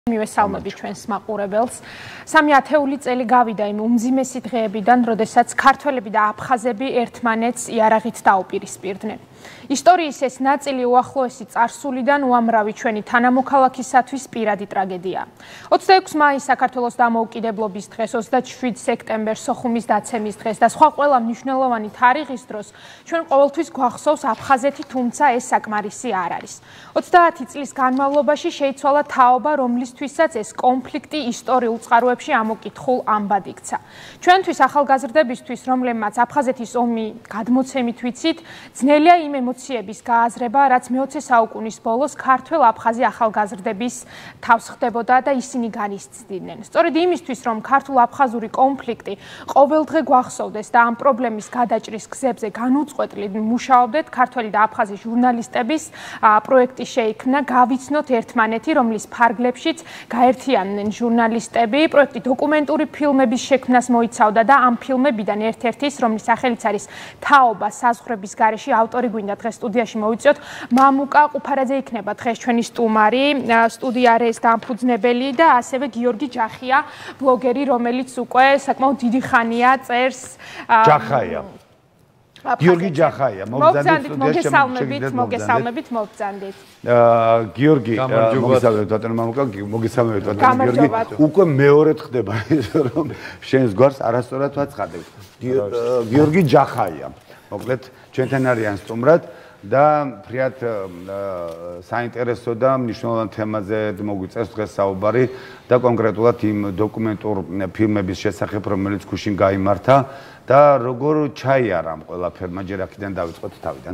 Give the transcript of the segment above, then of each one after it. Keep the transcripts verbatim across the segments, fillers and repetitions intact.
მივესალმებით ჩვენს მაყურებელს. სამი ათეული წელი გავიდა იმ უმძიმესი დღეებიდან, როდესაც ქართველები და აფხაზები ერთმანეთს იარაღით დაუპირისპირდნენ. ისტორიის ეს ნაწილი უახლოესი წარსულიდან უამრავი ჩვენი თანამოქალაქისათვის პირადი ტრაგედიაა. ოცდაექვსი მაისს საქართველოს დამოუკიდებლობის დღეს, ოცდაშვიდი სექტემბერს სოხუმის დაცემის დღეს და სხვა ყველა მნიშვნელოვანი თარიღის დროს ჩვენ ყოველთვის გვახსოვს აფხაზეთი, თუმცა ეს საკმარისი არ არის. ოცდაათი წლის განმავლობაში შეიცვალა თაობა, რომლისთვისაც ეს კონფლიქტი ისტორიულ წყაროებში ამოკითხულ ამბად იქცა. ჩვენთვის ახალგაზრდებისთვის, რომლებმაც აფხაზეთის ომი გადმოცემით ვიცით, ძნელია იმ ემოციების გააზრება, რაც მეოცე საუკუნის ბოლოს ქართველ-აფხაზი ახალგაზრდების თავს ხდებოდა და ისინი განიცდიდნენ. სწორედ იმისთვის, რომ ქართულ-აფხაზური კონფლიქტი ყოველდღე გვახსოვდეს და ამ პრობლემის გადაჭრის გზებზე განუწყვეტლად მუშაობდეთ, ქართველი და აფხაზი ჟურნალისტების პროექტი შეიქმნა „გავიცნოთ ერთმანეთი“, რომლის ფარგლებშიც გაერთიანდნენ ჟურნალისტები. პროექტი დოკუმენტური ფილმების შექმნას მოიცავდა და ამ ფილმებიდან ერთ-ერთის, რომლის სახელიც არის „თაობა საზღვრების გარეშე“, ავტორი გვინდა დღეს სტუდიაში მოვიწიოთ. მამუკა ყუფარაძე იქნება დღეს ჩვენი სტუმარი, სტუდიარე ეს დამფუძნებელი და ასევე გიორგი ჯახია, ბლოგერი, რომელიც უკვე საკმაოდ დიდი ხანია წერს. ჯახაია. გიორგი ჯახაია, მოგზანდით, მოგესალმებით, მოგესალმებით, მოგზანდით. გიორგი, მოგესალმებით, ბატონო მამუკა, მოგესალმებით, ბატონო გიორგი. უკვე მეორედ ხდება ის, რომ შენს გვარს არასწორად ვაცხადებთ. გიორგი ჯახაია. მოკლედ, ჩვენთან არიან სტუმრად და ფრიად საინტერესო და მნიშვნელოვან თემაზე მოგვიწერს დღეს საუბარი და კონკრეტულად იმ დოკუმენტურ ფილმების შესახებ, რომელიც გუშინ გაიმართა და როგორ ჩაიარა ამ ყველაფერმა, ჯერ აქედან დავიწყოთ თავიდან.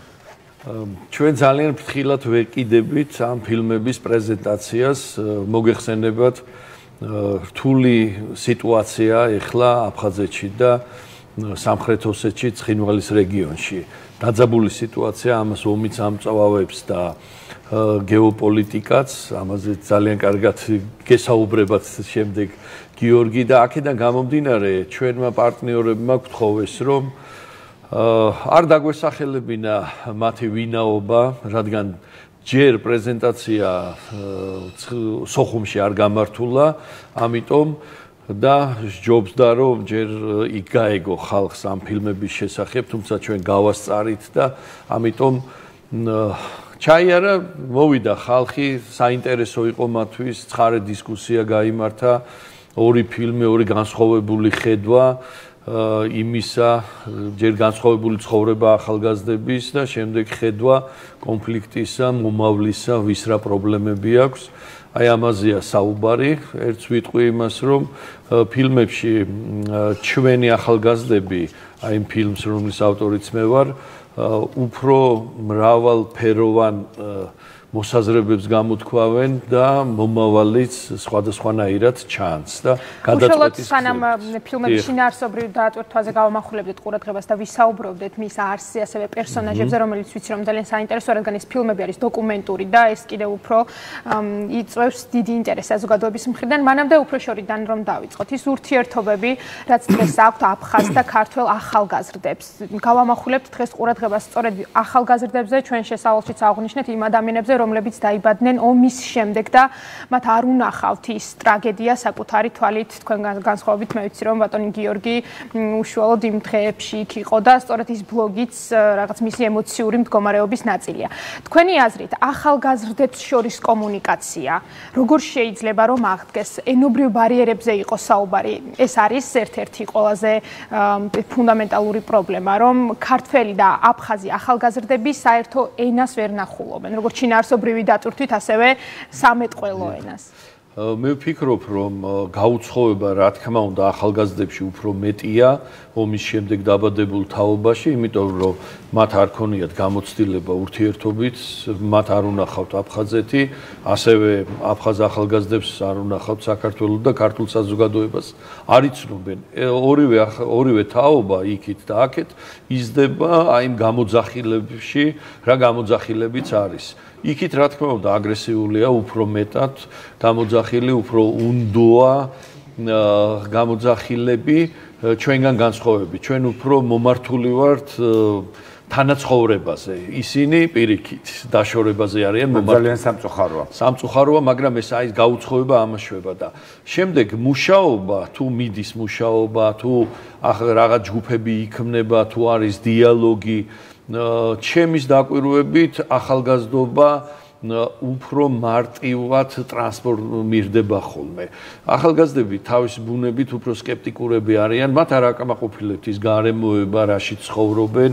ჩვენ ძალიან ფრთხილად ვეკიდებით ამ ფილმების პრეზენტაციას, მოგეხსენებათ რთული სიტუაცია ეხლა აფხაზეთში და სამხრეთ ოსეთში, ცხინვალის რეგიონში. დაძაბული სიტუაცია, ამას ომიც ამწვავებს და გეოპოლიტიკაც, ამაზე ძალიან კარგად გესაუბრებათ შემდეგ გიორგი და აქედან გამომდინარე, ჩვენმა პარტნიორებმა გთხოვეს, რომ არ დაგვესახელებინა მათი ვინაობა, რადგან ჯერ პრეზენტაცია სოხუმში არ გამართულა, ამიტომ და ჯობსდა რომ ჯერ იქ გაეგო ხალხს ამ ფილმების შესახებ, თუმცა ჩვენ გავასწარით და ამიტომ ჩაიარა, მოვიდა ხალხი, საინტერესო იყო მათთვის, ცხარე დისკუსია გაიმართა, ორი ფილმი, ორი განსხვავებული ხედვა იმისა, ჯერ განსხვავებული ცხოვრება ახალგაზრდების და შემდეგ ხედვა კონფლიქტისა, მომავლისა, ვის რა პრობლემები აქვს. აი ამაზეა საუბარი, ერთს ვიტყვი იმას, რომ ფილმებში ჩვენი ახალგაზრდები, აი იმ ფილმს, რომლის ავტორიც მე ვარ, უფრო მრავალფეროვან მოსაზრებებს გამოთქვავენ და მომავალიც სხვადასხვანაირად ჩანს და გადაწყვეტის სანამ ფილმების შინაარსობრივ დაატვირთვაზე გავამახვილებდეთ ყურადღებას და ვისაუბრობდეთ მის არსზე, ასევე პერსონაჟებზე, რომელიც ვიცი რომ ძალიან საინტერესოა, რადგან ეს ფილმები არის დოკუმენტური და ეს კიდევ უფრო იწვევს დიდი ინტერესს საზოგადოების მხრიდან. მანამდე უფრო შორიდან რომ დავიწყოთ, ის ურთიერთობები, რაც დღეს აქვთ აფხაზ და ქართველ ახალგაზრდებს. გავამახვილებთ დღეს ყურადღებას სწორედ ახალგაზრდებზე, ჩვენ შესავალშიც აღვნიშნეთ იმ ადამიანებზე, რომლებიც დაიბადნენ ომის შემდეგ და მათ არ უნახავთ ის ტრაგედია საკუთარი თვალით. თქვენ განსხვავებით მე ვიცი რომ ბატონი გიორგი უშუალოდ იმ დღეებში იქ იყო და სწორედ ის ბლოგიც რაღაც მისი ემოციური მდგომარეობის ნაწილია. თქვენი აზრით, ახალგაზრდებს შორის კომუნიკაცია როგორ შეიძლება რომ აღდგეს? ენობრივ ბარიერებზე იყო საუბარი. ეს არის ერთ-ერთი ყველაზე ფუნდამენტალური პრობლემა, რომ ქართველი და აფხაზი ახალგაზრდები საერთო ენას ვერ ნახულობენ. როგორც შინაარსობრივი დატვირთვით, ასევე სამეტყველო ენას. მე ვფიქრობ, რომ გაუცხოება, რა თქმა უნდა, ახალგაზრდებში უფრო მეტია ომის შემდეგ დაბადებულ თაობაში, იმიტომ რომ მათ არ ქონიათ გამოცდილება ურთიერთობით, მათ არ უნახავთ აფხაზეთი, ასევე აფხაზ ახალგაზრდებს არ უნახავთ საქართველოს და ქართულ საზოგადოებას არ იცნობენ. ორივე ორივე თაობა იქით და აქეთ იზრდება აი იმ გამოძახილებში, რა გამოძახილებიც არის. იქით რა თქმა უნდა აგრესიულია უფრო მეტად გამოძახილი, უფრო უნდოა გამოძახილები ჩვენგან განსხვავებით. ჩვენ უფრო მომართული ვართ თანაცხოვრებაზე. ისინი პირიქით დაშორებაზე არიან მომართული. ძალიან სამწუხაროა. სამწუხაროა, მაგრამ ეს აი გაუცხოება ამაშვება და შემდეგ მუშაობა, თუ მიდის მუშაობა, თუ რაღაც ჯგუფები იქმნება, თუ არის დიალოგი, ჩემის დაკვირვებით ახალგაზრდობა უფრო მარტივად ტრანსფორმირდება ხოლმე. ახალგაზრდები თავის ბუნებით უფრო სკეპტიკურები არიან, მათ არ აკმაყოფილებთ ის გარემოება, რაშიც ცხოვრობენ,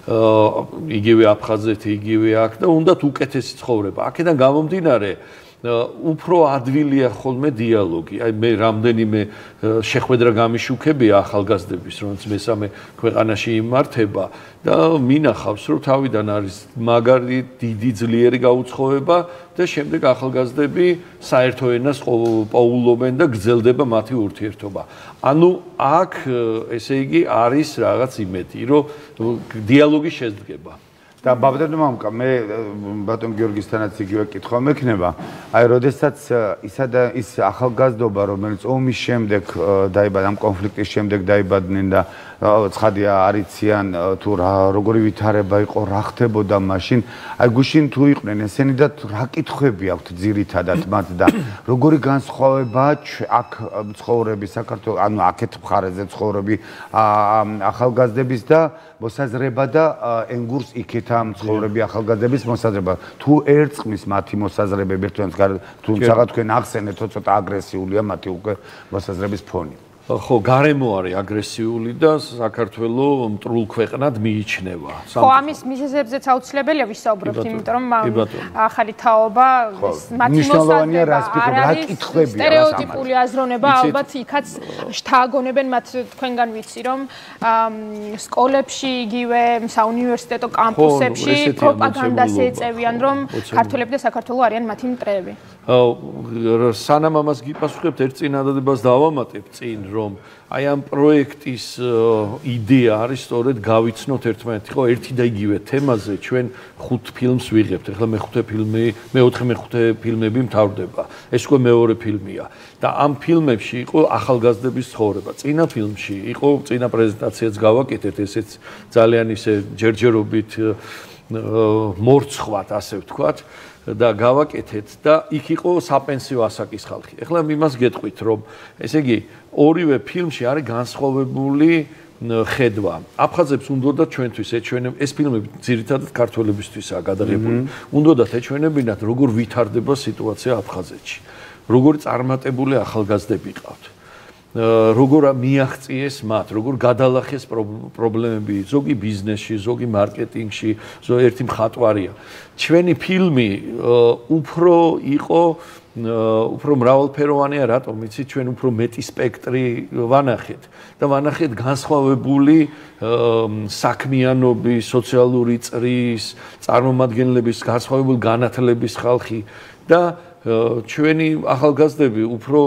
იგივე აფხაზეთი, იგივე აქ და უნდათ უკეთესი ცხოვრება. აქედან გამომდინარე, უფრო ადვილია ხოლმე დიალოგი. აი მე რამდენიმე შეხვედრა გამიშუქებია ახალგაზრდების, რომელიც მესამე ქვეყანაში იმართება და მინახავს, რომ თავიდან არის მაგარი დიდი ძლიერი გაუცხოება და შემდეგ ახალგაზრდები საერთო ენას პოულობენ და გრძელდება მათი ურთიერთობა. ანუ აქ ესე იგი არის რაღაც იმედი, რომ დიალოგი შედგება. და ბაბდენ მამკა მე ბატონ გიორგისთანაც იგივე კითხვა მექნება. აი, როდესაც ისა და ის ახალგაზრდობა, რომელიც ომის შემდეგ დაიბადა, ამ კონფლიქტის შემდეგ დაიბადნენ და ცხადია არიციან თუ როგორი ვითარება იყო, რა ხდებოდა მაშინ, აი გუშინ თუ იყვნენ ესენი და რა კითხვები აქვთ ძირითადად მათ და როგორი განსხვავებაა აქ ცხოვრები საქართველოს, ანუ აქეთ მხარეზე ცხოვრები ახალგაზრდების და მოსაზრება და ენგურს იქეთ ამ ცხოვრები ახალგაზრდების მოსაზრება. თუ ერწყმის მათი მოსაზრებები ერთმანეთს თუმცა თქვენ ახსენეთ, რომ ცოტა აგრესიულია მათი უკვე მოსაზრების ფონი. ხო, გარემო არის აგრესიული და საქართველოს მტრულ ქვეყნად მიიჩნევა. ხო, ამის მიზეზებზეც აუცილებელია ვისაუბროთ, იმიტომ რომ ახალი თაობა მათი მოსაზრება რა კითხვებია, სტერეოტიპული აზროვნება ალბათ იქაც შთააგონებენ მათ თქვენგან ვიცი რომ სკოლებში იგივე საუნივერსიტეტო კამპუსებში პროპაგანდას ეწევიან რომ ქართველები და საქართველო არიან მათი მტრები. სანამ ამას გიპასუხებთ, ერთ წინადადებას დავამატებ წინ რომ აი ამ პროექტის იდეა არის სწორედ გავიცნოთ ერთმანეთი, ხო, ერთი და იგივე თემაზე ჩვენ ხუთ ფილმს ვიღებთ. ეხლა მეხუთე ფილმი, მეოთხე მეხუთე ფილმები მთავრდება. ეს უკვე მეორე ფილმია და ამ ფილმებში იყო ახალგაზრდების ცხოვრება. წინა ფილმში იყო, წინა პრეზენტაციაც გავაკეთეთ, ესეც ძალიან ისე ჯერჯერობით მორცხვად, ასე ვთქვათ. და გავაკეთეთ და იქ იყო საპენსიო ასაკის ხალხი. ეხლა იმას გეტყვით, რომ ესე იგი ორივე ფილმში არის განსხვავებული ხედვა. აფხაზებს უნდათ ჩვენთვის ეჩვენებინათ, ეს ფილმები ძირითადად ქართველებისთვისაა გადაღებული. უნდათ ეჩვენებინათ, როგორ ვითარდება სიტუაცია აფხაზეთში. როგორ წარმატებული ახალგაზრდები ყავთ. როგორ მიაღწიეს მათ, როგორ გადალახეს პრობლემები, ზოგი ბიზნესში, ზოგი მარკეტინგში, ზოგი ერთი მხატვარია. ჩვენი ფილმი უფრო იყო უფრო მრავალფეროვანია, რატომ? იცით, ჩვენ უფრო მეტი სპექტრი ვანახეთ და ვანახეთ განსხვავებული საქმიანობის, სოციალური წრის, წარმომადგენლების, განსხვავებული განათლების ხალხი და ჩვენი ახალგაზრდები უფრო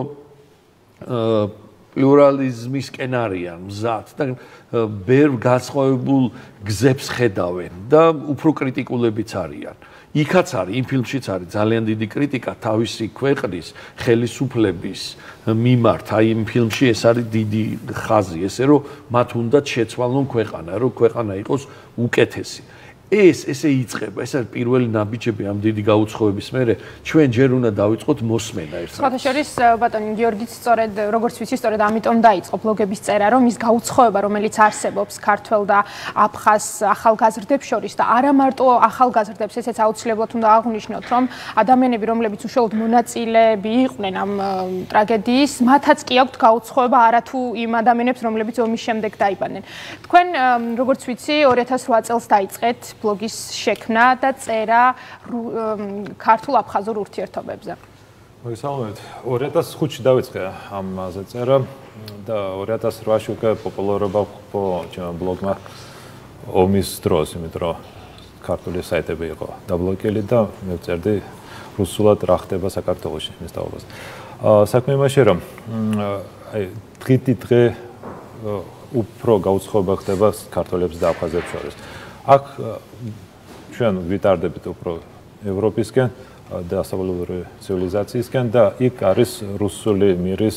პლურალიზმისკენ არიან მზად და ბევრ განსხვავებულ გზებს ხედავენ და უფრო კრიტიკულებიც არიან. იქაც არის, იმ ფილმშიც არის ძალიან დიდი კრიტიკა თავისი ქვეყნის ხელისუფლების მიმართ. აი იმ ფილმში ეს არის დიდი ხაზი, ესე რომ მათ უნდათ შეცვალონ ქვეყანა, რომ ქვეყანა იყოს უკეთესი. ეს ესე იწყება, ეს არის პირველი ნაბიჯები ამ დიდი გაუცხოების მერე, ჩვენ ჯერ უნდა დავიწყოთ მოსმენა ერთად. სხვათა შორის ბატონი გიორგიც სწორედ როგორც ვიცი, სწორედ ამიტომ დაიწყო ბლოგების წერა, რომ ის გაუცხოება, რომელიც არსებობს ქართველ და აფხაზ ახალგაზრდებს შორის და არა მარტო ახალგაზრდებს, ესეც აუცილებლად უნდა აღვნიშნოთ, რომ ადამიანები, რომლებიც უშუალოდ მონაწილეები იყვნენ ამ ტრაგედიის, მათაც კი აქვთ გაუცხოება არათუ იმ ადამიანებს, რომლებიც ომის შემდეგ დაიბადნენ. თქვენ როგორც ვიცი, ორი ათას რვა წელს დაიწყეთ ბლოგის შექმნა და წერა ქართულ-აფხაზურ ურთიერთობებზე. მოგესალმებით. ორი ათას ხუთში დავიწყე ამაზე წერა და ორი ათას რვაში უკვე პოპულარობა ჰპო ჩემმა ბლოგმა ომის დროს, იმიტომ რომ ქართული საიტები იყო დაბლოკილი და მე ვწერდი რუსულად რა ხდება საქართველოში მის თაობას. საქმე იმაშია, რომ აი დღითი დღე უფრო გაუცხოება ხდება ქართველებს და აფხაზებს შორის. აქ ჩვენ ვიტარდებით უფრო ევროპისკენ და დასავლური ცივილიზაციისკენ და იქ არის რუსული მირის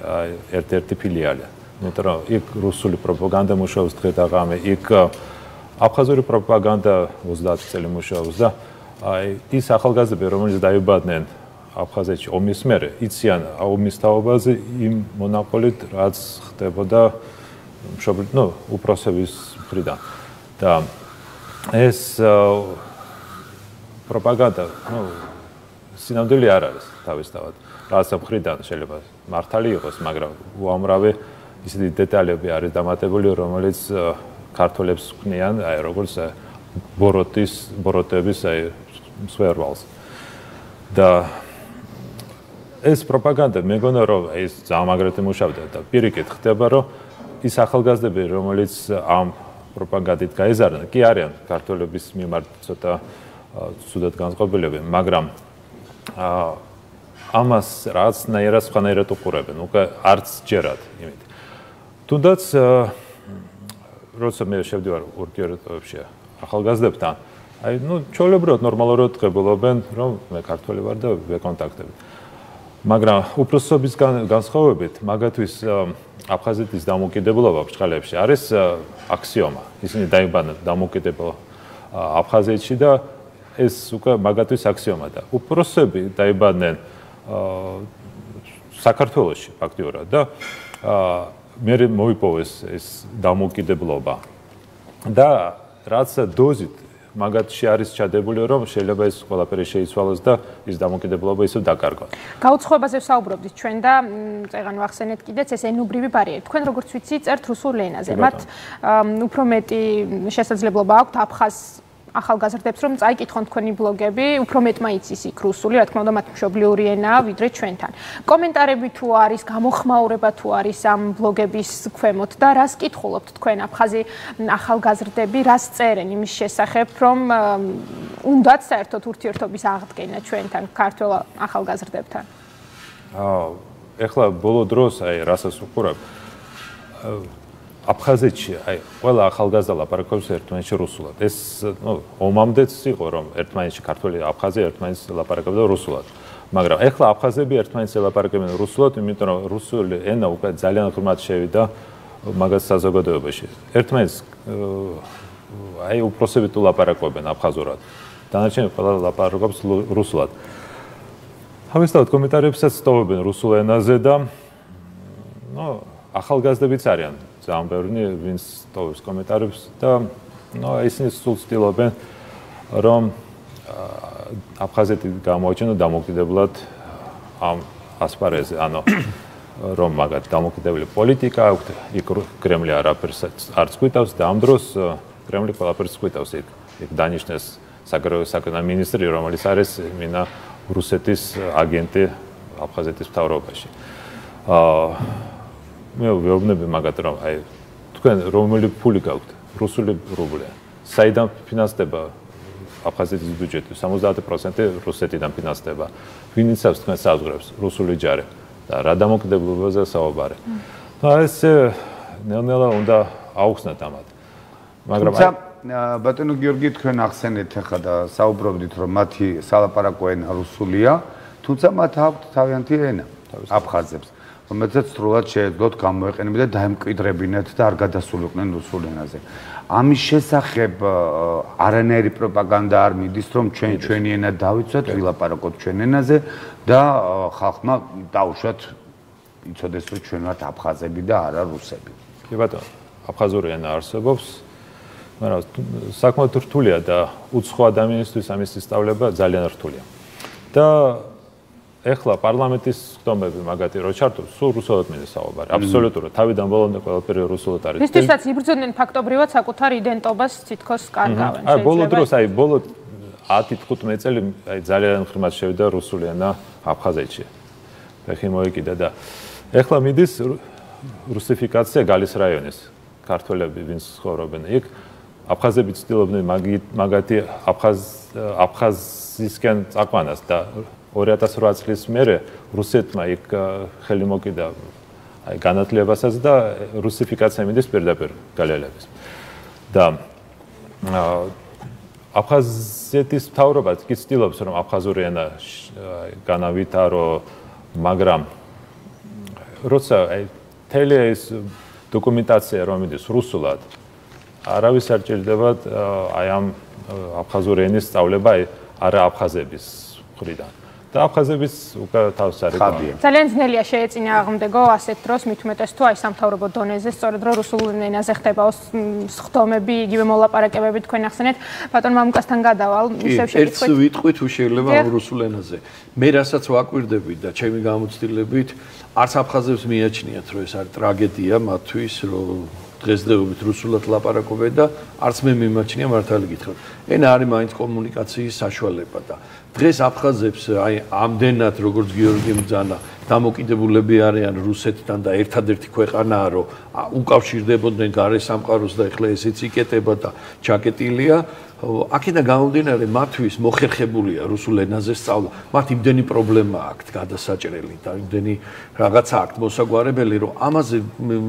ერთ-ერთი ფილიალი. იმიტომ რომ იქ რუსული პროპაგანდა მუშაობს დღე და ღამე, იქ აფხაზური პროპაგანდა ოცდაათი წელი მუშაობს და აი ის ახალგაზრდები, რომელიც დაიბადნენ აფხაზეთში ომის მერე, იციან ომის თაობაზე იმ მონოპოლით, რაც ხდებოდა მშობლიურ, ნუ, უფროსების მხრიდან. და ეს პროპაგანდა, ნუ, სინამდვილე არ არის თავისთავად. რაცა მხრიდან შეიძლება მართალი იყოს, მაგრამ უამრავი ისეთი დეტალები არის დამატებული, რომელიც ქართველებს ქმნიან, აი როგორც ბოროტის, ბოროტების აი მსვერვალს. და ეს პროპაგანდა მეგონა რომ ეს ძალიან აგრეთვე მუშავდა და პირიქით ხდება რომ ის ახალგაზრდები რომელიც ამ პროპაგანდით გაეზარდნენ კი არიან ქართველების მიმართ ცოტა ცუდად განწყობილები მაგრამ ამას რაღაცნაირად სხვანაირად უყურებენ უკვე არც ჯერად იმით თუნდაც როცა მე შევდივარ ურთიერთობებში ახალგაზრდებთან აი ნუ ჩვეულებრივად ნორმალურად ღებულობენ რომ მე ქართველი ვარ და ვეკონტაქტები მაგრამ უფროსობის განსხვავებით მაგათვის აფხაზეთის დამოუკიდებლობა ბრწყალებში არის აქსიომა ისინი დაიბადნენ დამოუკიდებელ აფხაზეთში და ეს უკვე მაგათვის აქსიომა და უფროსები დაიბადნენ საქართველოში ფაქტიურად და მე მოვიპოვეს ეს დამოუკიდებლობა და რაც დოზით მაგათში არის ჩადებული რომ შეიძლება ეს ყველაფერი შეიცვალოს და ის დამოუკიდებლობა ისევ დაკარგოს. გაუცხოებაზე ვსაუბრობდით ჩვენ და წეგან ვახსენეთ კიდეც ეს ენუბრივი ბარიერი. თქვენ როგორც ვიცი, წერთ რუსულ ენაზე. მათ უფრო მეტი შესაძლებლობა აქვთ აფხაზ ახალგაზრდებს რომ წაიკითხონ თქვენი ბლოგები, უფრო მეტმა იცის იქ რუსული, რა თქმა უნდა, მათ მშობლიური ენაა ვიდრე ჩვენთან. კომენტარები თუ არის, გამოხმაურება თუ არის ამ ბლოგების ქვემოთ და რას კითხულობთ თქვენ აფხაზი ახალგაზრდები, რას წერენ იმის შესახებ, რომ უნდათ საერთოდ ურთიერთობის აღდგენა ჩვენთან, ქართველ ახალგაზრდებთან? აა, ეხლა ბოლო დროს, აი, რასაც უყურებ, აფხაზეთში აი ყველა ახალგაზრდა ლაპარაკობს ერთმანეთში რუსულად. ეს ნუ ომამდეც იყო რომ ერთმანეთში ქართველი აფხაზი ერთმანეთს ლაპარაკობდა რუსულად. მაგრამ ეხლა აფხაზები ერთმანეთს ლაპარაკობენ რუსულად, იმიტომ რომ რუსული ენა უკვე ძალიან ღრმად შევიდა მაგას საზოგადოებაში. ერთმანეთს აი უფროსები თუ ლაპარაკობენ აფხაზურად. დანარჩენი ყველა ლაპარაკობს რუსულად. ამისთავად კომენტარებსაც სტოვებენ რუსულ ენაზე და ნუ ახალგაზრდებიც არიან. ძალიან ბევრი ვინც ტოვებს კომენტარებს და ნუ ისინი სულ ცდილობენ რომ აფხაზეთი გამოაჩინო დამოუკიდებლად ამ ასპარეზზე, ანუ რომ მაგათ დამოუკიდებელი პოლიტიკა აქვთ, იქ კრემლი არაფერს არც გვიტავს და ამ დროს კრემლი ყველაფერს გვიტავს იქ. იქ დანიშნეს საგარეო საქმეთა მინისტრი, რომელიც არის მინა რუსეთის აგენტი აფხაზეთის მთავრობაში. აა მე ვეუბნები მაგათ რომ აი თქვენ რომელი ფული გაქვთ რუსული რუბლია საიდან ფინანსდება აფხაზეთის ბიუჯეტი სამოცდაათი პროცენტი რუსეთიდან ფინანსდება ვინ იცავს თქვენ საზღვრებს რუსული ჯარი და რა დამოუკიდებლობაზე საუბარი და ეს ნელ-ნელა უნდა აუხსნათ ამათ მაგრამ აი ბატონო გიორგი თქვენ ახსენეთ ახლა და საუბრობდით რომ მათი სალაპარაკო ენა რუსულია თუმცა მათ აქვთ თავიანთი ენა აფხაზებს რომელსაც სრულად შეეძლოთ გამოეყენებინათ და დაემკვიდრებინათ და არ გადასულიყვნენ რუსულ ენაზე. ამის შესახებ არანაირი პროპაგანდა არ მიდის, რომ ჩვენ ჩვენი ენა დავიცვათ, ვილაპარაკოთ ჩვენ ენაზე და ხალხმა დაუშვათ იცოდეს, რომ ჩვენ ვართ აფხაზები და არა რუსები. კი ბატონო, აფხაზური ენა არსებობს, მაგრამ საკმაოდ რთულია და უცხო ადამიანისთვის ამის სწავლება ძალიან რთულია. და ეხლა პარლამენტის ხდომები მაგათი რო ჩართოს, სულ რუსულად მინდა საუბარი. აბსოლუტურად, თავიდან ბოლომდე ყველაფერი რუსულად არის. ისთვისაც იბრძოდნენ ფაქტობრივად საკუთარ იდენტობას თითქოს კარგავენ. აი ბოლო დროს, აი ბოლო ათი თხუთმეტი წელი აი ძალიან ღრმად შევიდა რუსული ენა აფხაზეთში. ფეხი მოიკიდა და ეხლა მიდის რუსიფიკაცია გალის რაიონის ქართველები ვინც ცხოვრობენ იქ აფხაზები ცდილობდნენ მაგათი აფხაზ აფხაზისკენ წაყვანას და ორი ათას ოთხ წლის მერე რუსეთმა იქ ხელი მოკიდა აი განათლებასაც და რუსიფიკაცია მიდის პირდაპირ გალელების და აფხაზეთის მთავრობაც კი ცდილობს რომ აფხაზური ენა განავითარო მაგრამ როცა აი თელი ეს დოკუმენტაცია რომ მიდის რუსულად არავის არ ჭირდებათ აი ამ აფხაზური ენის სწავლება არა აფხაზების მხრიდან. და აფხაზების უკვე თავს არ ეკავია. ძალიან ძნელია შეეწინააღმდეგო ასეთ დროს მით უმეტეს თუ აი სამთავრობო დონეზე სწორედ რომ რუსულ ენაზე ხდება სხდომები, იგივე მოლაპარაკებები თქვენ ახსენეთ. ბატონ მამუკასთან გადავალ, ისევ შეკითხვით. ერთ ვიტყვით თუ შეიძლება რუსულ ენაზე. მე რასაც ვაკვირდები და ჩემი გამოცდილებით არც აფხაზებს მიაჩნიათ რომ ეს არის ტრაგედია მათთვის რომ დღესდღეობით რუსულად ლაპარაკობენ და არც მე მიმაჩნია მართალი გითხრათ. ენა არის მაინც კომუნიკაციის საშუალება და დღეს აფხაზებს აი ამდენად როგორც გიორგიმ ძანა დამოკიდებულები არიან რუსეთთან და ერთადერთი ქვეყანაა რომ უკავშირდებოდნენ გარე სამყაროს და ეხლა ესეც იკეტება და ჩაკეტილია აქედან გამომდინარე მათთვის მოხერხებულია რუსულ ენაზე სწავლა მათ იმდენი პრობლემა აქვთ გადასაჭრელი და იმდენი რაღაცა აქვთ მოსაგვარებელი რომ ამაზე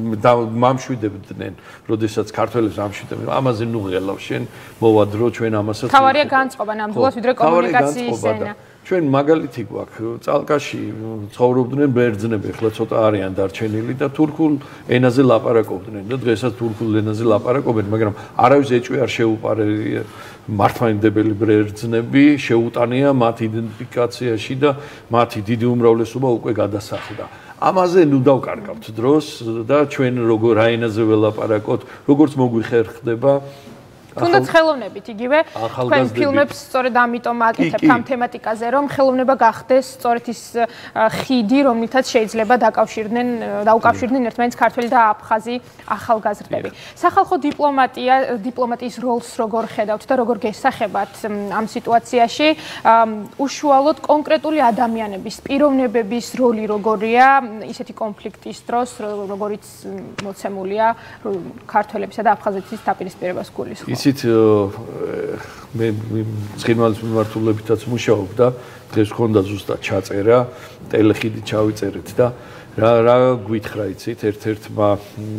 მამშვიდებდნენ როდესაც ქართველებს ამშვიდებდნენ ამაზე ნუ ღელავ შენ მოვადრო ჩვენ ამასაც თავარია განწყობა ნამდვილად ვიდრე კომუნიკაციის ენა ჩვენ მაგალითი გვაქვს წალკაში ცხოვრობდნენ ბერძნები ახლა ცოტა არიან დარჩენილი და თურქულ ენაზე ლაპარაკობდნენ და დღესაც თურქულ ენაზე ლაპარაკობენ მაგრამ არავის ეჭვი არ შეუპარებია მართლმადიდებელი ბერძნები შეუტანია მათ იდენტიფიკაციაში და მათი დიდი უმრავლესობა უკვე გადასახლდა ამაზე ნუ დავკარგავთ დროს და ჩვენ როგორ რაენაზე ველაპარაკოთ როგორც მოგვიხერხდება თუნდაც ხელოვნებით იგივე თქვენ ფილმებს სწორედ ამიტომ აკეთებთ ამ თემატიკაზე რომ ხელოვნება გახდეს სწორედ ის ხიდი რომლითაც შეიძლება დაკავშირდნენ დაუკავშირდნენ ერთმანეთს ქართველი და აფხაზი ახალგაზრდები სახალხო დიპლომატია დიპლომატიის როლს როგორ ხედავთ და როგორ გესახებათ ამ სიტუაციაში უშუალოდ კონკრეტული ადამიანების პიროვნებების როლი როგორია ისეთი კონფლიქტის დროს როგორიც მოცემულია ქართველებისა და აფხაზეთის დაპირისპირებას გულისხმობს ისიც მე ცხინვალის მიმართულებითაც მუშაობ და დღეს ხონდა ზუსტად ჩაწერა ტელეხიდი ჩავიწერეთ და რა რა გვითხრა იცით ერთ-ერთმა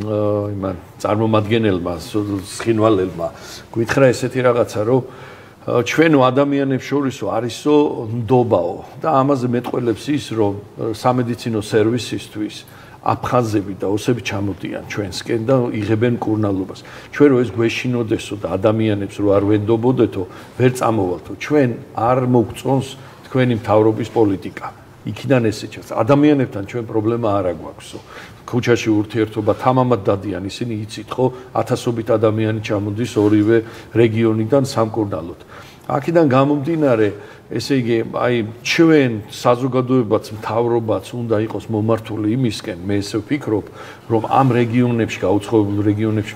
იმან წარმომადგენელმა ცხინვალელმა გვითხრა ესეთი რაღაცა რომ ჩვენო ადამიანებს შორისო არისო ნდობაო და ამაზე მეტყველებს ის რომ სამედიცინო სერვისისთვის აფხაზები და ოსები ჩამოდიან ჩვენსკენ და იღებენ კურნალობას. ჩვენ რო ეს გვეშინოდესო და ადამიანებს რო არ ვენდობოდეთო, ვერ წამოვალთო. ჩვენ არ მოგწონს თქვენი მთავრობის პოლიტიკა. იქიდან ესე ჩანს. ადამიანებთან ჩვენ პრობლემა არ აგვაქვსო. ქუჩაში ურთიერთობა თამამად დადიან, ისინი იცით ხო, ათასობით ადამიანი ჩამოდის ორივე რეგიონიდან სამკურნალოდ. აქედან გამომდინარე ესე იგი აი ჩვენ საზოგადოებაც მთავრობაც უნდა იყოს მომართული იმისკენ მე ესე ვფიქრობ რომ ამ რეგიონებში გაუცხოებულ რეგიონებში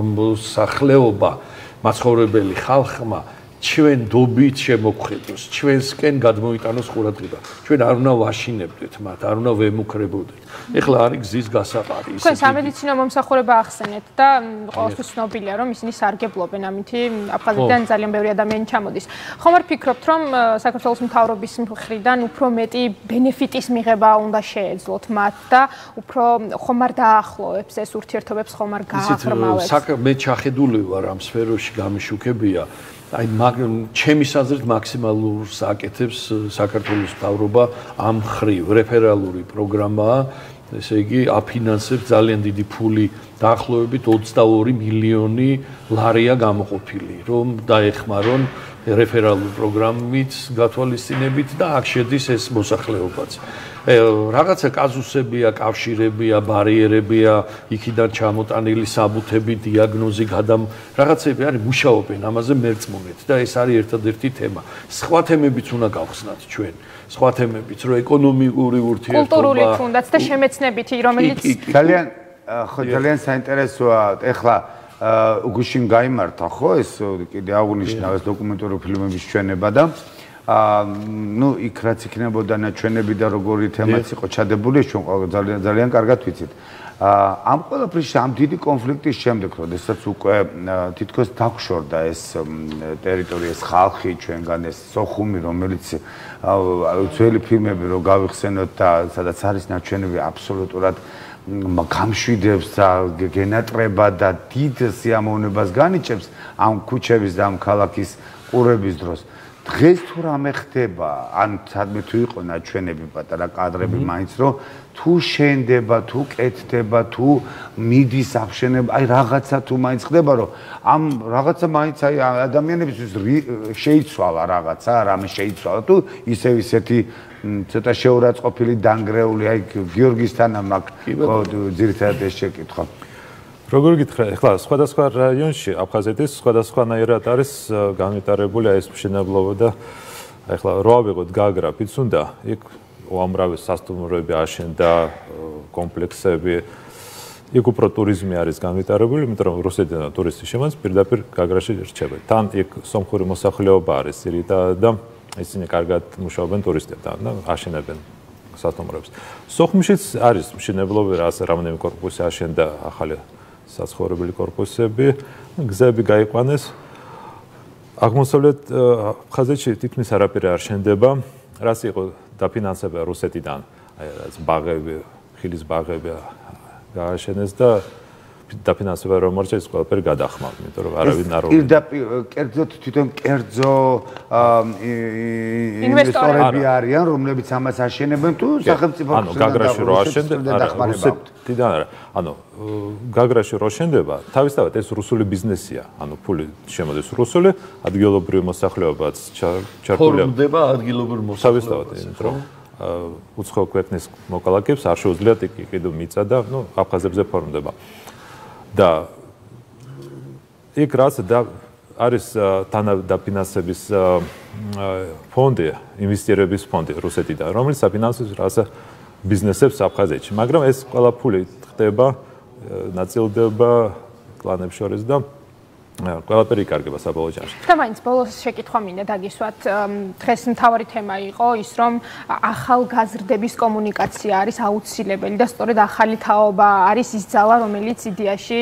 მოსახლეობა მაცხოვრებელი ხალხმა ჩვენ დობით შემოგხედოს ჩვენსკენ გადმოიტანოს ყურადღება ჩვენ არ უნდა ვაშინებდეთ მათ არ უნდა ვემუქრებოდეთ ეხლა არის გზის გასაყარი ისე თქვენ სამედიცინო მომსახურება ახსენეთ და ყოველთვის ცნობილია რომ ისინი სარგებლობენ ამითი აფხაზეთიდან ძალიან ბევრი ადამიანი ჩამოდის ხომ არ ფიქრობთ რომ საქართველოს მთავრობის მხრიდან უფრო მეტი ბენეფიტის მიღება უნდა შეეძლოთ მათ და უფრო ხომ არ დაახლოებს ეს ურთიერთობებს ხომ არ გააღრმავებს მე ჩახედული ვარ ამ სფეროში გამიშუქებია აი ჩემის აზრით მაქსიმალურს აკეთებს საქართველოს მთავრობა ამ ხრივ რეფერალური პროგრამაა ესე იგი აფინანსებს ძალიან დიდი ფული დაახლოებით ოცდაორი მილიონი ლარია გამოყოფილი რომ დაეხმარონ რეფერალურ პროგრამით გათვალისწინებით და აქ შედის ეს მოსახლეობაც რაღაცა კაზუსებია, კავშირებია, ბარიერებია, იქიდან ჩამოტანილი საბუთები, დიაგნოზი, გადამ რაღაცები არის მუშაობენ ამაზე მერწმუნეთ და ეს არის ერთადერთი თემა. სხვა თემებიც უნდა გავხსნათ ჩვენ. სხვა თემებიც, რომ ეკონომიკური ურთიერთობა, კულტურული თუნდაც და შემეცნებითი, რომელიც ძალიან ხო ძალიან საინტერესოა. ეხლა უგუშინ გაიმართა ხო ეს კიდე აღნიშნა ეს დოკუმენტური ფილმების ჩვენება და აა ნუ იქ რაც იქნებოდა ნაჩვენები და როგორი თემაც იყო ჩადებული ჩვენ ძალიან ძალიან კარგად ვიცით. აა ამ ყველაფრის ამ დიდი კონფლიქტის შემდეგ, როდესაც უკვე თითქოს დაგშორდა ეს ტერიტორია, ეს ხალხი ჩვენგან ეს სოხუმი, რომელიც ძველი ფილმები რო გავიხსენოთ და სადაც არის ნაჩვენები აბსოლუტურად გამშვიდებს და გენატრება და დიდ სიამოვნებას განიჭებს ამ ქუჩების და ამ ქალაქის ყურების დროს. დღეს თუ რამე ხდება, ან სადმე თუ იყო ნაჩვენები პატარა კადრები მაინც რომ თუ შენდება, თუ კეთდება, თუ მიდის აღშენება, აი რაღაცა თუ მაინც ხდება, რომ ამ რაღაცა მაინც აი ადამიანებისთვის შეიცვალა რაღაცა, რამე შეიცვალა თუ ისევ ისეთი ცოტა შეურაცხყოფილი დანგრეული, აი გიორგისთან მაგ ძირითადად ეს შეკითხვა. როგორ გითხრა, ეხლა სხვადასხვა რაიონში აფხაზეთის სხვადასხვანაირად არის განვითარებული ეს მშენებლობა და ეხლა რო ავიღოთ გაგრა, პიცუნდა, იქ უამრავი სასტუმროები აშენდა, კომპლექსები, იქ უფრო ტურიზმი არის განვითარებული, იმიტომ რომ რუსეთიდან ტურისტი შემოდის, პირდაპირ გაგრაში რჩება. თან იქ სომხური მოსახლეობა არის ძირითადად და ისინი კარგად მუშაობენ ტურისტებთან და აშენებენ სასტუმროებს. სოხუმშიც არის მშენებლობა, რას რამდენიმე კორპუსი აშენდა ახალი საცხოვრებელი კორპუსები, გზები გაიყვანეს. აღმოსავლეთ აფხაზეთში თითქმის არაფერი არ შენდება, რაც იყო დაფინანსება რუსეთიდან, აი რაც ბაღები, ხილის ბაღები გააშენეს და დაფინანსება რომ მორჩეს ყველაფერი გადახმა, იმიტომ რომ არავინ არ პირდაპირ კერძოდ თვითონ კერძო ინვესტორები არიან, რომლებიც ამას აშენებენ თუ სახელმწიფო ანუ გაგრაში რო აშენდება, რუსეთიდან არა. ანუ გაგრაში რო შენდება, თავისთავად ეს რუსული ბიზნესია, ანუ ფული შემოდის რუსული, ადგილობრივი მოსახლეობაც ჩართულია. ფორმდება ადგილობრივ მოსახლეობას, იმიტომ რომ უცხო ქვეყნის მოკალაკეებს არ შეუძლიათ იქ იყიდო მიწა და ნუ აფხაზებზე ფორმდება. და იქ რაც და არის თანადაფინანსების ფონდი, ინვესტირების ფონდი რუსეთიდან, რომელიც აფინანსებს რას ბიზნესებს აფხაზეთში, მაგრამ ეს ყველა ფული ხდება ნაწილდება კლანებს შორის და ყველაფერი იკარგება საბოლოო ჯამში. და მაინც ბოლოს შეკითხვა მინდა დაგისვათ. დღეს მთავარი თემა იყო ის, რომ ახალგაზრდების კომუნიკაცია არის აუცილებელი და სწორედ ახალი თაობა არის ის ძალა, რომელიც იდეაში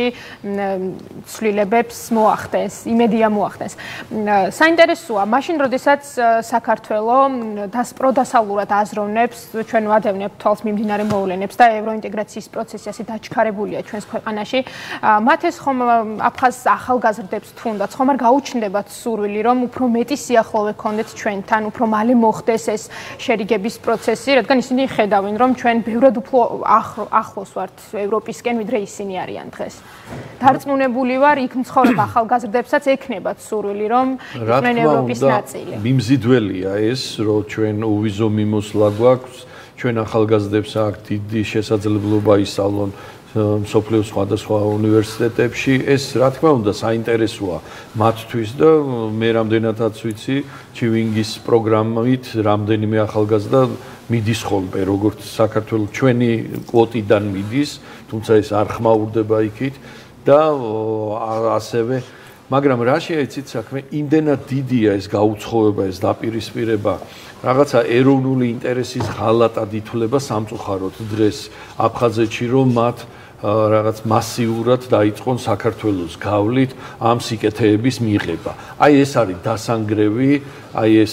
ცვლილებებს მოახდენს, იმედია მოახდენს. საინტერესოა, მაშინ როდესაც საქართველო პროდასალურად აზროვნებს, ჩვენ ვადევნებთ თვალს მიმდინარე მოვლენებს და ევროინტეგრაციის პროცესი ასე დაჩქარებულია ჩვენს ქვეყანაში, მათ ეს ხომ აფხაზ ახალგაზრდებს თუნდაც ხომ არ გაუჩნდებათ სურვილი, რომ უფრო მეტი სიახლოვე ქონდეთ ჩვენთან, უფრო მალე მოხდეს ეს შერიგების პროცესი, რადგან ისინი ხედავენ, რომ ჩვენ ბევრად უფრო ახლოს ვართ ევროპისკენ, ვიდრე ისინი არიან დღეს. დარწმუნებული ვარ, იქ მცხოვრებ ახალგაზრდებსაც ექნებათ სურვილი, რომ იყვნენ ევროპის ნაწილი. მიმზიდველია ეს, რომ ჩვენ უვიზო მიმოსვლა გვაქვს, ჩვენ ახალგაზრდებს აქვს დიდი შესაძლებლობა ისწავლონ მსოფლიოს სხვადასხვა უნივერსიტეტებში, ეს რა თქმა უნდა საინტერესოა მათთვის და მე რამდენადაც ვიცი, ჩივინგის პროგრამით რამდენიმე ახალგაზრდა მიდის ხოლმე, როგორც საქართველოს ჩვენი კვოტიდან მიდის, თუმცა ეს არ ხმაურდება იქით და ასევე მაგრამ რა შეიცით საქმე, იმდენად დიდია ეს გაუცხოება, ეს დაპირისპირება, რაღაცა ეროვნული ინტერესის ღალატად ითვლება სამწუხაროდ დღეს აფხაზეთში, რომ მათ რაღაც მასიურად დაიწყონ საქართველოს გავლით ამ სიკეთეების მიღება. აი ეს არის დასანგრევი, აი ეს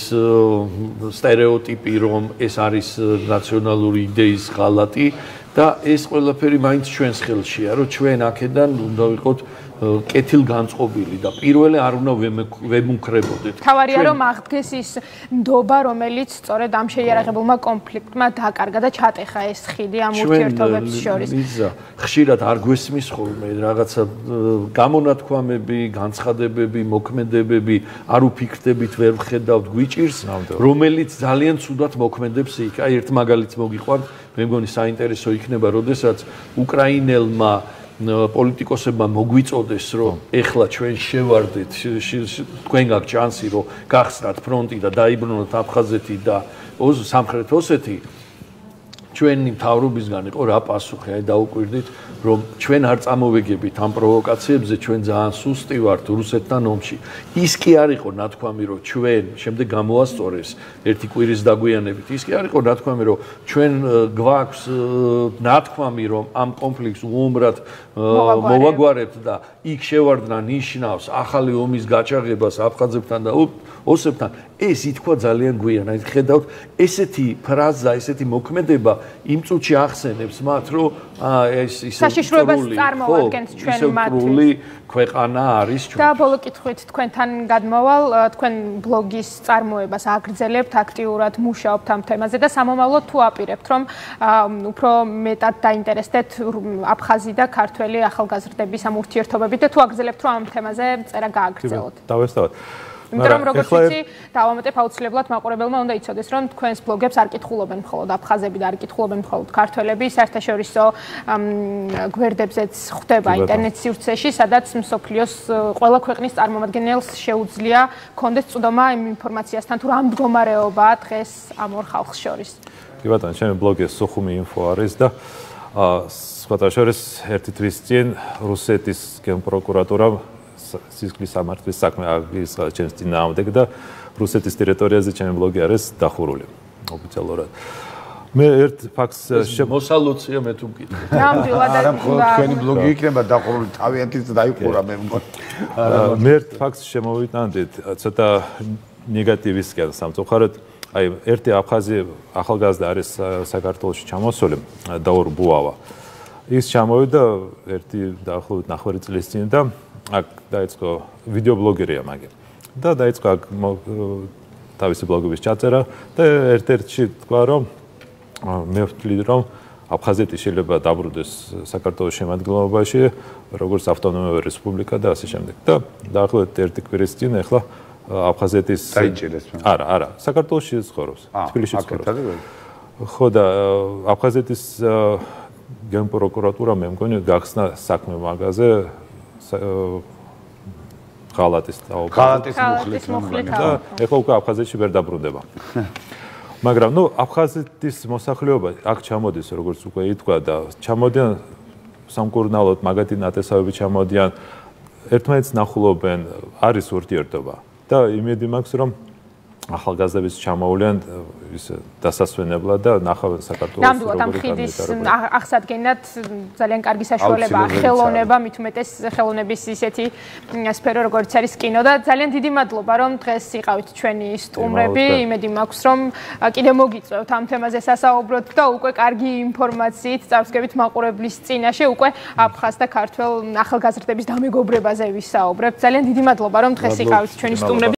სტერეოტიპი, რომ ეს არის ნაციონალური იდეის ღალატი და ეს ყველაფერი მაინც ჩვენს ხელშია, რომ ჩვენ აქედან უნდა ვიყოთ კეთილგანწყობილი და პირველი არ უნდა ვემუქრებოდეთ. თავარია რომ აღდგეს ის ნდობა, რომელიც სწორედ ამ შეიარაღებულმა კონფლიქტმა დაკარგა და ჩატეხა ეს ხიდი ამ ურთიერთობებს შორის. ხშირად არ გვესმის ხოლმე რაღაცა გამონათქვამები, განცხადებები, მოქმედებები, არ უფიქრდებით, ვერ ვხედავთ, გვიჭირს, რომელიც ძალიან ცუდად მოქმედებს იქ. აი ერთ მაგალითს მოგიყვანთ, მე მგონი საინტერესო იქნება, როდესაც უკრაინელმა პოლიტიკოსებმა მოგვიწოდეს, რომ ეხლა ჩვენ შევარდეთ, თქვენ გაქვთ შანსი, რომ გახსნათ ფრონტი და დაიბრუნოთ აფხაზეთი და სამხრეთ ოსეთი, ჩვენი მთავრობისგან იყო რა პასუხი, აი დაუკვირდით, რომ ჩვენ არ წამოვეგებით ამ პროვოკაციებზე, ჩვენ ძალიან სუსტი ვართ რუსეთთან ომში. ის კი არ იყო ნათქვამი, რომ ჩვენ შემდეგ გამოასწორეს ერთი კვირის დაგვიანებით. ის კი არ იყო ნათქვამი, რომ ჩვენ გვაქვს ნათქვამი, რომ ამ კონფლიქტს უომრად მოვაგვარებთ და იქ შევარდნა ნიშნავს ახალი ომის გაჩაღებას აფხაზებთან და ოსებთან. ეს ითქვა ძალიან გვიანად. ხედავთ, ესეთი ფრაზა, ესეთი მოქმედება იმ წუთში ახსენებს მათ, რომ ეს ისე საშიშროებას წარმოადგენს ჩვენ მათთვის. ქვეყანა არის ჩვენ. და ბოლო კითხვით თქვენთან გადმოვალ, თქვენ ბლოგის წარმოებას აგრძელებთ, აქტიურად მუშაობთ ამ თემაზე და სამომავლოდ თუ აპირებთ, რომ უფრო მეტად დაინტერესდეთ აფხაზი და ქართველი ახალგაზრდების ამ ურთიერთობებით და თუ აგრძელებთ, რომ ამ თემაზე წერა გააგრძელოთ. დავესწავოთ. იმიტომ რომ როგორც ვიცი, დავამატებ აუცილებლად მაყურებელმა უნდა იცოდეს, რომ თქვენს ბლოგებს არ კითხულობენ მხოლოდ აფხაზები და არ კითხულობენ მხოლოდ ქართველები, საერთაშორისო გვერდებზეც ხვდება ინტერნეტ სივრცეში, სადაც მსოფლიოს ყველა ქვეყნის წარმომადგენელს შეუძლია კონდეს წვდომა იმ ინფორმაციასთან, თუ რა მდგომარეობაა დღეს ამ ორ ხალხს შორის. კი ბატონო, ჩემი ბლოგი სუხუმი ინფო არის და სხვათა შორის ერთი თვის წინ რუსეთის გენპროკურატურამ სისხლის სამართლის საქმე აღიწყა ჩემს წინააღმდეგ და რუსეთის ტერიტორიაზე ჩემი ბლოგი არის დახურული ოფიციალურად. მე ერთ ფაქტს მოსალოცია მე თუ მკითხე. ნამდვილად არა მხოლოდ თქვენი ბლოგი იქნება დახურული, თავიანთიც დაიხურა მე მგონი. მე ერთ ფაქტს შემოვიტანდით ცოტა ნეგატივისკენ სამწუხაროდ. აი ერთი აფხაზი ახალგაზრდა არის საქართველოში ჩამოსული დაურ ბუავა. ის ჩამოვიდა ერთი დაახლოებით ნახევარი წლის წინ და აქ დაიწყო ვიდეობლოგერია მაგე. და დაიწყო აქ თავისი ბლოგების ჩაწერა და ერთ-ერთში თქვა რომ მე ვთვლი რომ აფხაზეთი შეიძლება დაბრუნდეს საქართველოს შემადგენლობაში როგორც ავტონომიური რესპუბლიკა და ასე შემდეგ. და დაახლოებით ერთი კვირის წინ ახლა აფხაზეთის დაიჭირეს. არა, არა, საქართველოში ცხოვრობს, თბილისში ცხოვრობს. ხო და აფხაზეთის გენპროკურატურა მე მგონი გახსნა საქმე მაგაზე ღალატის თაობა. ღალატის მუხლით და ეხლა უკვე აფხაზეთში ვერ დაბრუნდება. მაგრამ ნუ აფხაზეთის მოსახლეობა აქ ჩამოდის როგორც უკვე ითქვა და ჩამოდიან სამკურნალოდ მაგათი ნათესავები ჩამოდიან ერთმანეთს ნახულობენ არის ურთიერთობა და იმედი მაქვს რომ ახალგაზრდების ჩამოვლიან ის დასასვენებლად და ნახავენ საქართველოს ნამდვილად ამ ხიდის აღსადგენად ძალიან კარგი საშუალებაა ხელოვნება, მით უმეტეს ხელოვნების ისეთი სფერო როგორც არის კინო და ძალიან დიდი მადლობა რომ დღეს იყავით ჩვენი სტუმრები. იმედი მაქვს რომ კიდევ მოგიწევთ ამ თემაზე სასაუბროთ და უკვე კარგი ინფორმაციით წავსგებით მაყურებლის წინაშე უკვე აფხაზ და ქართველ ახალგაზრდების დამეგობრებაზე ვისაუბრებთ. ძალიან დიდი მადლობა რომ დღეს იყავით ჩვენი სტუმრები.